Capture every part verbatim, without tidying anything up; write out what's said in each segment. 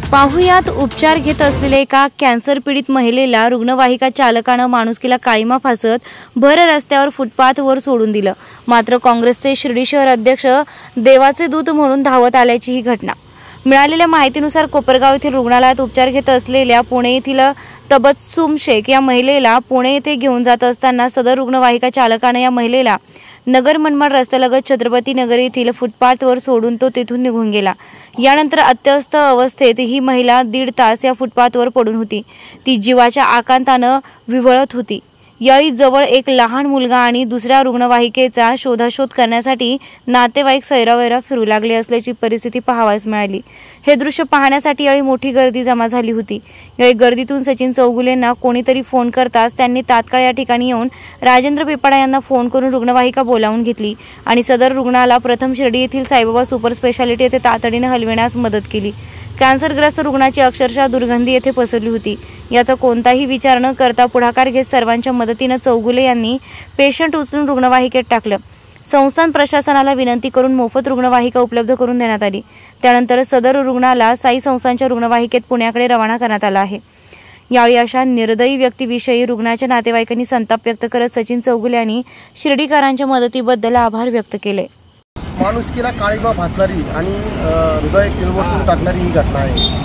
पाहुयात उपचार घेत असलेल्या एका कॅन्सर पीडित महिलेला रुग्णवाहिका चालकानं माणुसकीला काळीमा फासत भर रस्त्यावर फुटपाथवर सोडून दिलं। मात्र काँग्रेसचे शिर्डी शहर अध्यक्ष देवाचे दूत म्हणून धावत आल्याची ही घटना। मिळालेल्या माहितीनुसार कोपरगाव येथील रुग्णालयात उपचार घेत असलेल्या पुणे येथील तबस्सुम शेख या महिलेला पुणे येथे घेऊन जात असताना सदर रुग्णवाहिका चालकाने या महिलेला नगर मनमाड रस्त्यालगत छत्रपती नगर येथील फुटपाथवर सोडून तो तेथून निघून गेला। यानंतर अत्यस्त अवस्थेत ही महिला दीड तास या फुटपाथवर पडून होती। ती जीवाच्या आकांतानं विव्हळत होती। यावेळी जवळ एक लहान मुलगा आणि दुसऱ्या रुग्णवाहिकेचा शोधाशोध करण्यासाठी नातेवाईक सैरावैरा फिरू लागले असल्याची परिस्थिती पाहावयास मिळाली। हे दृश्य पाहण्यासाठी यावेळी मोठी गर्दी जमा झाली होती। यावेळी गर्दीतून सचिन चौगुलेंना कोणीतरी फोन करताच त्यांनी तात्काळ या ठिकाणी येऊन राजेंद्र पिपाडा यांना फोन करून रुग्णवाहिका बोलावून घेतली आणि सदर रुग्णाला प्रथम शिर्डी येथील साईबाबा सुपर स्पेशालिटी येथे तातडीने हलविण्यास मदत केली। कॅन्सरग्रस्त रुग्णाची अक्षरशः दुर्गंधी येथे पसरली होती। याचा कोणताही विचार न करता पुढाकार घेत सर्वांच्या मदतीने चौगुले यांनी पेशंट उचलून रुग्णवाहिकेत टाकलं। संस्थान प्रशासनाला विनंती करून मोफत रुग्णवाहिका उपलब्ध करून देण्यात आली। त्यानंतर सदर रुग्णाला साई संस्थानच्या रुग्णवाहिकेत पुण्याकडे रवाना करण्यात आला आहे। यावेळी अशा निर्दयी व्यक्तीविषयी रुग्णाच्या नातेवाईकांनी संताप व्यक्त करत सचिन चौगुले यांनी शिर्डीकरांच्या मदतीबद्दल आभार व्यक्त केले। माणुसकीला काळीमा फासणारी आणि हृदय किळवटून टाकणारी ही घटना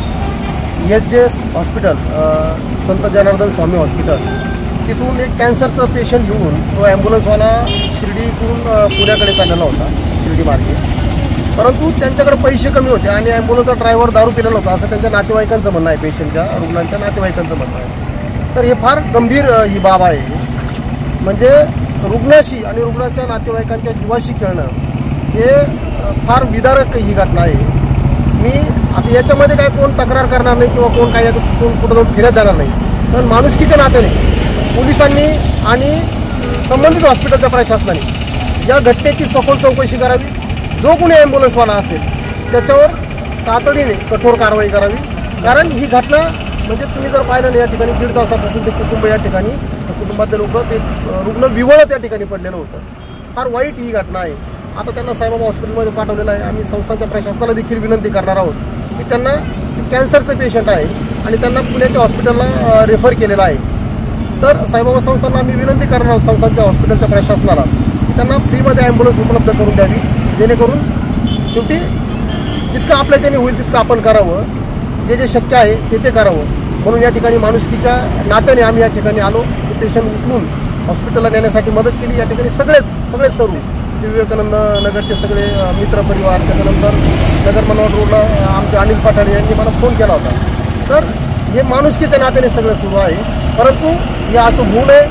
आहे। एस जे एस हॉस्पिटल, संत जनार्दन स्वामी हॉस्पिटल, तिथून एक कॅन्सरचं पेशंट घेऊन तो ॲम्ब्युलन्सवाला शिर्डीकडून पुण्याकडे चाललेला होता, शिर्डी मार्गे। परंतु त्यांच्याकडे पैसे कमी होते आणि ॲम्ब्युलन्सचा ड्रायव्हर दारू पिलेला होता असं त्यांच्या नातेवाईकांचं म्हणणं आहे, पेशंटच्या रुग्णांच्या नातेवाईकांचं म्हणणं आहे। तर हे फार गंभीर ही बाब आहे। म्हणजे रुग्णाशी आणि रुग्णाच्या नातेवाईकांच्या जीवाशी खेळणं हे फार विदारक ही घटना आहे। मी आता याच्यामध्ये काय कोण तक्रार करणार नाही किंवा कोण काय कोण कुठं जाऊन फिरत जाणार नाही, पण माणुसकीच्या नात्याने पोलिसांनी आणि संबंधित हॉस्पिटलच्या प्रशासनाने या घटनेची सखोल चौकशी करावी। जो कोणी ॲम्ब्युलन्सवाला असेल त्याच्यावर तातडीने कठोर कारवाई करावी। कारण ही घटना म्हणजे तुम्ही जर पाहिलं नाही, या ठिकाणी दीड तासापासून ते कुटुंब या ठिकाणी कुटुंबातले लोक ते रुग्ण विवळत या ठिकाणी पडलेलं होतं। फार वाईट ही घटना आहे। आता त्यांना साईबाबा हॉस्पिटलमध्ये पाठवलेलं आहे। आम्ही संस्थांच्या प्रशासनाला देखील विनंती करणार आहोत की त्यांना कॅन्सरचं पेशंट आहे आणि त्यांना पुण्याच्या हॉस्पिटलला रेफर केलेलं आहे। तर साईबाबा संस्थांना आम्ही विनंती करणार आहोत संस्थांच्या हॉस्पिटलच्या प्रशासनाला की त्यांना फ्रीमध्ये ॲम्ब्युलन्स उपलब्ध करून द्यावी, जेणेकरून शेवटी जितकं आपल्याच्याने होईल तितकं आपण करावं, जे जे शक्य आहे ते ते करावं। म्हणून या ठिकाणी माणुसकीच्या नात्याने आम्ही या ठिकाणी आलो, पेशंट उचलून हॉस्पिटलला नेण्यासाठी मदत केली। या ठिकाणी सगळेच सगळेच तरुण विवेकानंद नगरचे सगळे मित्र परिवार, त्याच्यानंतर नगर मनमाड रोडला आमचे अनिल पाठाडे यांनी मला फोन केला होता। तर हे माणुसकीच्या नात्याने सगळं सुरू आहे। परंतु हे असं होऊ नये।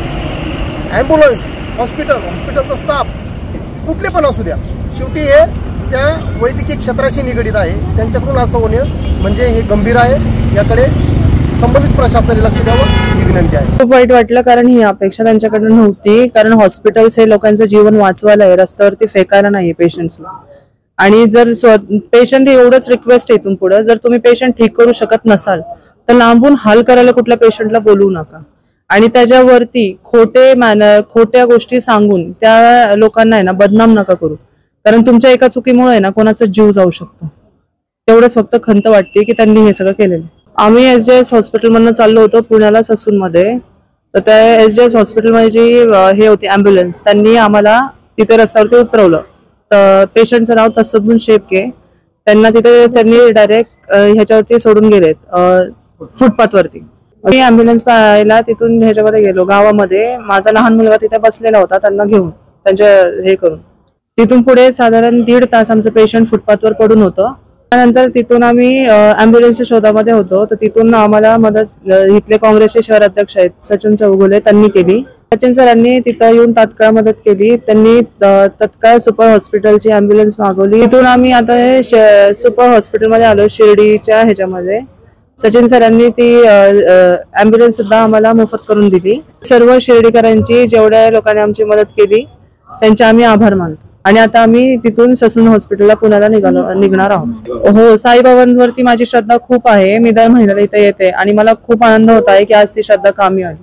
ॲम्ब्युलन्स, हॉस्पिटल, हॉस्पिटलचा स्टाफ कुठले पण असू द्या, शेवटी हे त्या वैद्यकीय क्षेत्राशी निगडीत आहे। त्यांच्याकडून असं होणे म्हणजे हे गंभीर आहे। याकडे संबंधित प्रशासनाने लक्ष द्यावं ही विनंती आहे। खूप वाईट वाटलं, कारण ही अपेक्षा त्यांच्याकडून नव्हती। कारण हॉस्पिटल्स हे लोकांचं जीवन वाचवायला आहे, रस्त्यावरती फेकायला नाही पेशंट्सला। आणि जर पेशंट एवढंच रिक्वेस्ट आहे, इथून पुढे जर तुम्ही पेशंट ठीक करू शकत नसाल तर लांबून हाल करायला कुठल्या पेशंटला बोलवू नका। आणि त्याच्यावरती खोटे मॅन खोट्या गोष्टी सांगून त्या लोकांना आहे ना बदनाम नका करू, कारण तुमच्या एका चुकीमुळे ना कोणाचा जीव जाऊ शकतो। तेवढंच फक्त खंत वाटते की त्यांनी हे सगळं केलेलं। आम्ही एस जे एस हॉस्पिटलमधून चाललो होतो पुण्याला ससूनमध्ये। तर त्या एस जे एस हॉस्पिटलमध्ये जी हे होती ॲम्ब्युलन्स, त्यांनी आम्हाला तिथे रस्त्यावरती उतरवलं। तर पेशंटचं नाव तबस्सुम शेख आहे। त्यांना तिथे त्यांनी डायरेक्ट ह्याच्यावरती सोडून गेलेत फुटपाथवरती। मी ॲम्ब्युलन्स पाहायला तिथून ह्याच्यामध्ये गेलो गावामध्ये। माझा लहान मुलगा तिथे बसलेला होता, त्यांना घेऊन त्यांच्या हे करून तिथून पुढे साधारण दीड तास आमचं पेशंट फुटपाथवर पडून होतं। त्यानंतर तिथून आम्ही ॲम्ब्युलन्सच्या शोधामध्ये होतो। तर तिथून आम्हाला मदत इथले काँग्रेसचे शहर अध्यक्ष आहेत सचिन चौगुले, त्यांनी केली। सचिन सरांनी तिथं येऊन तात्काळ मदत केली। त्यांनी तत्काळ सुपर हॉस्पिटलची ॲम्ब्युलन्स मागवली। तिथून आम्ही आता हे सुपर हॉस्पिटलमध्ये आलो शिर्डीच्या ह्याच्यामध्ये। सचिन सरांनी ती ॲम्ब्युलन्स सुद्धा आम्हाला मोफत करून दिली। सर्व शिर्डीकरांची जेवढ्या लोकांनी आमची मदत केली त्यांचे आम्ही आभार मानतो। आणि आता आम्ही तिथून ससून हॉस्पिटलला पुण्याला निघालो निघणार आहोत। हो, साईबाबांवरती माझी श्रद्धा खूप आहे। मी दर महिन्याला इथे येते आणि मला खूप आनंद होत आहे की आज ती श्रद्धा कामी आली।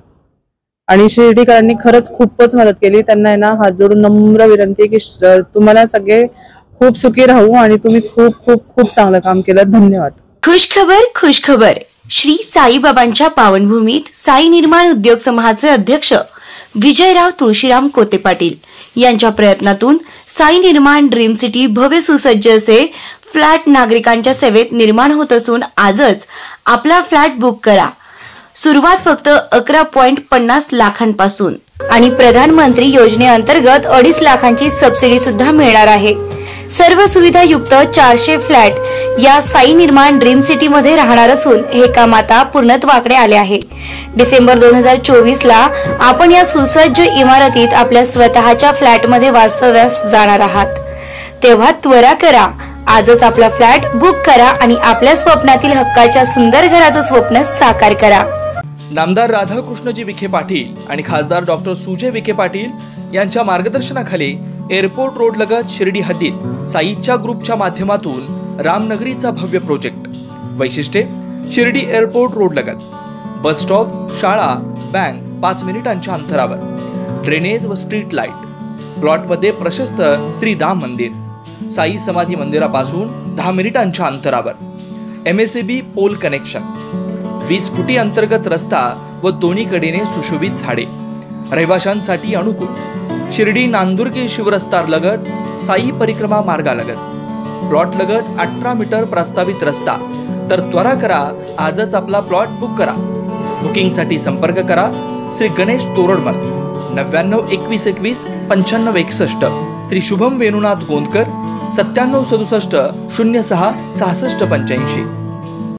आणि शिर्डीकरांनी खरंच खूपच मदत केली। त्यांना आहे ना हात जोडून नम्र विनंती की तुम्हाला सगळे खूप सुखी राहू आणि तुम्ही खूप खूप खूप चांगलं काम केलं। धन्यवाद। खुशखबर खुशखबर श्री साईबाबांच्या पावनभूमीत साई निर्माण उद्योग समूहाचे अध्यक्ष विजयराव तुळशीराम कोते पाटील यांच्या प्रयत्नातून साई निर्माण ड्रीम सिटी भव्य सुसज्ज असे फ्लॅट नागरिकांच्या सेवेत निर्माण होत असून आजच आपला फ्लॅट बुक करा। सुरुवात फक्त अकरा पॉइंट पन्नास लाखांपासून आणि प्रधानमंत्री योजनेअंतर्गत अडीच लाखांची सबसिडी सुद्धा मिळणार आहे। सर्व सुविधा युक्त चारशे फ्लॅट या साई निर्माण ड्रीम सिटी मध्ये राहणार असून हे काम आता पूर्णत्वाकडे आले आहे। डिसेंबर दोन हजार चोवीस ला आपण या सुसज्ज इमारतीत आपल्या स्वतःच्या फ्लॅट मध्ये वास्तव्यास जाणार आहात। तेव्हा त्वरा करा, आजच आपला फ्लॅट बुक करा आणि आपल्या स्वप्नातील हक्काच्या सुंदर घराचं स्वप्न साकार करा। नामदार राधाकृष्णजी विखे पाटील आणि खासदार डॉक्टर सुजय विखे पाटील यांच्या मार्गदर्शनाखाली एअरपोर्ट रोड लगत शिर्डी हद्दीत साईच्या ग्रुपच्या माध्यमातून रामनगरीचा भव्य प्रोजेक्ट। वैशिष्ट्ये शिर्डी एअरपोर्ट रोड लगत बस स्टॉप, शाळा, बँक पाच मिनिटांच्या अंतरावर, ड्रेनेज व स्ट्रीट लाईट, प्लॉटमध्ये प्रशस्त श्री राम मंदिर, साई समाधी मंदिरापासून दहा मिनिटांच्या अंतरावर, एमएसएबी पोल कनेक्शन, वीस फुटी अंतर्गत रस्ता व दोन्ही कडेने सुशोभित झाडे, रहिवाशांसाठी अनुकूल, शिर्डी नांदुर्गे शिवरस्तार लगत साई परिक्रमा मार्गालगत, प्लॉट लगत अठरा मीटर प्रस्तावित रस्ता। तर त्वरा करा, आजच आपला प्लॉट बुक करा। बुकिंगसाठी संपर्क करा श्री गणेश तोरडमल नव्याण्णव एकवीस एकवीस पंच्याण्णव एकसष्ट, श्री शुभम वेणुनाथ गोंदकर सत्त्याण्णव सदुसष्ट शून्य सहा सहासष्ट पंच्याऐंशी।